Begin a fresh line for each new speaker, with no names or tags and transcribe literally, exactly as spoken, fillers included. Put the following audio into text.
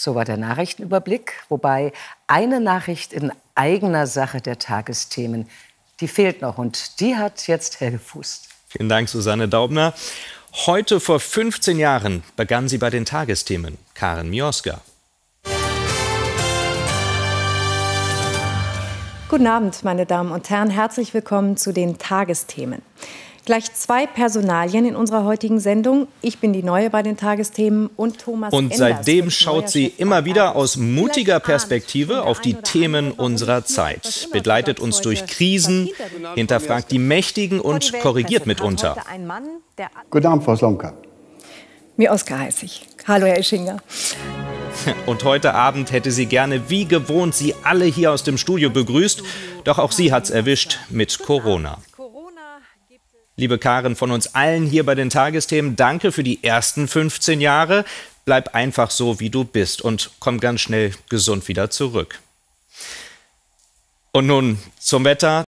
So war der Nachrichtenüberblick, wobei eine Nachricht in eigener Sache der Tagesthemen, die fehlt noch und die hat jetzt Helge Fuß.
Vielen Dank, Susanne Daubner. Heute vor fünfzehn Jahren begann sie bei den Tagesthemen. Karen Mioska.
Guten Abend, meine Damen und Herren. Herzlich willkommen zu den Tagesthemen. Gleich zwei Personalien in unserer heutigen Sendung. Ich bin die Neue bei den Tagesthemen und Thomas
Und seitdem schaut sie immer wieder aus mutiger Perspektive auf die Themen unserer Zeit, begleitet uns durch Krisen, hinterfragt die Mächtigen und korrigiert mitunter.
Guten Abend, Frau Slomka.
Mioska heiße ich. Hallo, Herr Ischinger.
Und heute Abend hätte sie gerne wie gewohnt Sie alle hier aus dem Studio begrüßt. Doch auch sie hat's erwischt mit Corona. Liebe Karen, von uns allen hier bei den Tagesthemen, danke für die ersten fünfzehn Jahre. Bleib einfach so, wie du bist und komm ganz schnell gesund wieder zurück. Und nun zum Wetter.